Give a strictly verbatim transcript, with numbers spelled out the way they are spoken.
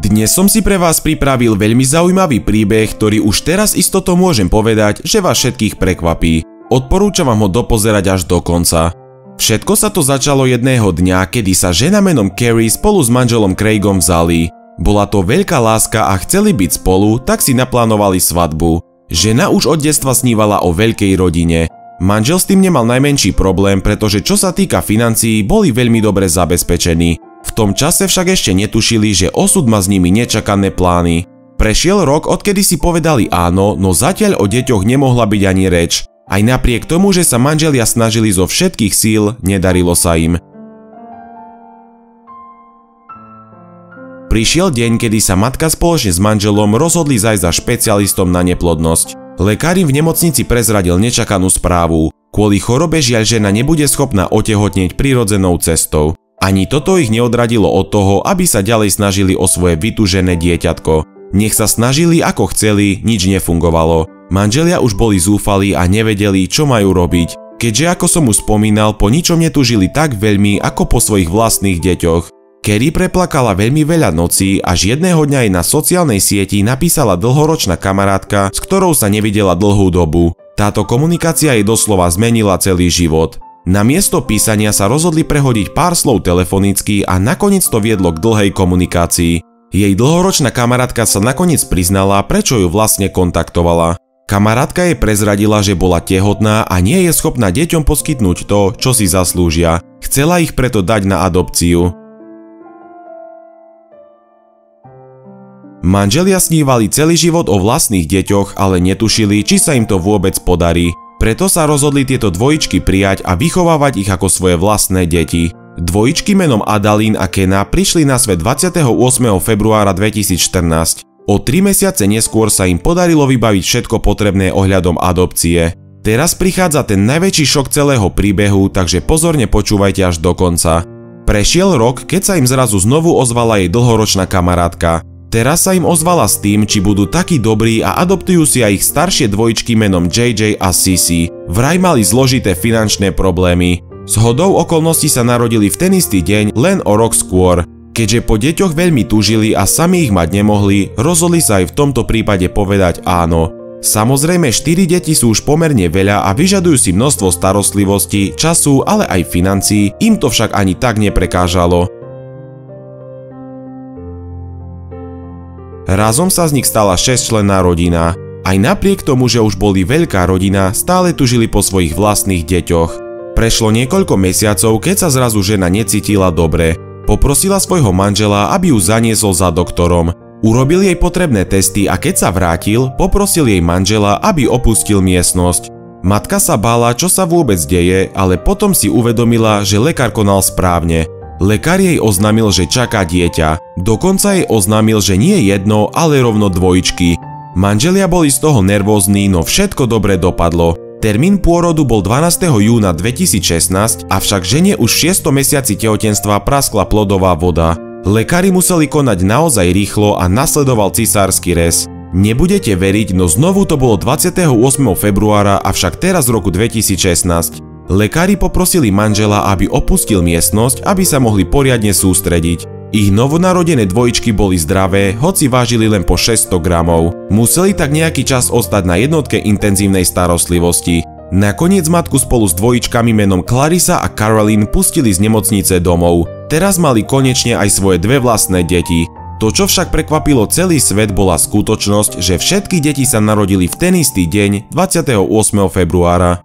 Dnes som si pre vás pripravil veľmi zaujímavý príbeh, ktorý už teraz istotou môžem povedať, že vás všetkých prekvapí. Odporúčam vám ho dopozerať až do konca. Všetko sa to začalo jedného dňa, kedy sa žena menom Carrie spolu s manželom Craigom vzali. Bola to veľká láska a chceli byť spolu, tak si naplánovali svadbu. Žena už od detstva snívala o veľkej rodine. Manžel s tým nemal najmenší problém, pretože čo sa týka financií, boli veľmi dobre zabezpečení. V tom čase však ešte netušili, že osud má s nimi nečakané plány. Prešiel rok, odkedy si povedali áno, no zatiaľ o deťoch nemohla byť ani reč. Aj napriek tomu, že sa manželia snažili zo všetkých síl, nedarilo sa im. Prišiel deň, kedy sa matka spoločne s manželom rozhodli zajsť za špecialistom na neplodnosť. Lekár im v nemocnici prezradil nečakanú správu. Kvôli chorobe žiaľ žena nebude schopná otehotnieť prirodzenou cestou. Ani toto ich neodradilo od toho, aby sa ďalej snažili o svoje vytúžené dieťatko. Nech sa snažili ako chceli, nič nefungovalo. Manželia už boli zúfali a nevedeli, čo majú robiť, keďže ako som už spomínal, po ničom netúžili tak veľmi ako po svojich vlastných deťoch. Carrie preplakala veľmi veľa nocí, až jedného dňa jej na sociálnej sieti napísala dlhoročná kamarátka, s ktorou sa nevidela dlhú dobu. Táto komunikácia jej doslova zmenila celý život. Namiesto písania sa rozhodli prehodiť pár slov telefonicky a nakoniec to viedlo k dlhej komunikácii. Jej dlhoročná kamarátka sa nakoniec priznala, prečo ju vlastne kontaktovala. Kamarátka jej prezradila, že bola tehotná a nie je schopná deťom poskytnúť to, čo si zaslúžia. Chcela ich preto dať na adopciu. Manželia snívali celý život o vlastných deťoch, ale netušili, či sa im to vôbec podarí. Preto sa rozhodli tieto dvojičky prijať a vychovávať ich ako svoje vlastné deti. Dvojičky menom Adalyn a Kena prišli na svet dvadsiateho ôsmeho februára dvetisícštrnásť. O tri mesiace neskôr sa im podarilo vybaviť všetko potrebné ohľadom adopcie. Teraz prichádza ten najväčší šok celého príbehu, takže pozorne počúvajte až do konca. Prešiel rok, keď sa im zrazu znovu ozvala jej dlhoročná kamarátka. Teraz sa im ozvala s tým, či budú takí dobrí a adoptujú si aj ich staršie dvojičky menom jé jé a Sissy. Vraj mali zložité finančné problémy. Zhodou okolností sa narodili v ten istý deň, len o rok skôr. Keďže po deťoch veľmi túžili a sami ich mať nemohli, rozhodli sa aj v tomto prípade povedať áno. Samozrejme, štyri deti sú už pomerne veľa a vyžadujú si množstvo starostlivosti, času, ale aj financií, im to však ani tak neprekážalo. Razom sa z nich stala šesťčlenná rodina. Aj napriek tomu, že už boli veľká rodina, stále túžili po svojich vlastných deťoch. Prešlo niekoľko mesiacov, keď sa zrazu žena necítila dobre. Poprosila svojho manžela, aby ju zaniesol za doktorom. Urobil jej potrebné testy a keď sa vrátil, poprosil jej manžela, aby opustil miestnosť. Matka sa bála, čo sa vôbec deje, ale potom si uvedomila, že lekár konal správne. Lekár jej oznámil, že čaká dieťa. Dokonca jej oznámil, že nie jedno, ale rovno dvojičky. Manželia boli z toho nervózni, no všetko dobre dopadlo. Termín pôrodu bol dvanásteho júna dvetisícšestnásť, avšak žene už v šiestom mesiaci tehotenstva praskla plodová voda. Lekári museli konať naozaj rýchlo a nasledoval cisársky rez. Nebudete veriť, no znovu to bolo dvadsiateho ôsmeho februára, avšak teraz v roku dvetisícšestnásť. Lekári poprosili manžela, aby opustil miestnosť, aby sa mohli poriadne sústrediť. Ich novonarodené dvojičky boli zdravé, hoci vážili len po šesťsto gramov. Museli tak nejaký čas ostať na jednotke intenzívnej starostlivosti. Nakoniec matku spolu s dvojičkami menom Clarissa a Caroline pustili z nemocnice domov. Teraz mali konečne aj svoje dve vlastné deti. To, čo však prekvapilo celý svet, bola skutočnosť, že všetky deti sa narodili v ten istý deň, dvadsiateho ôsmeho februára.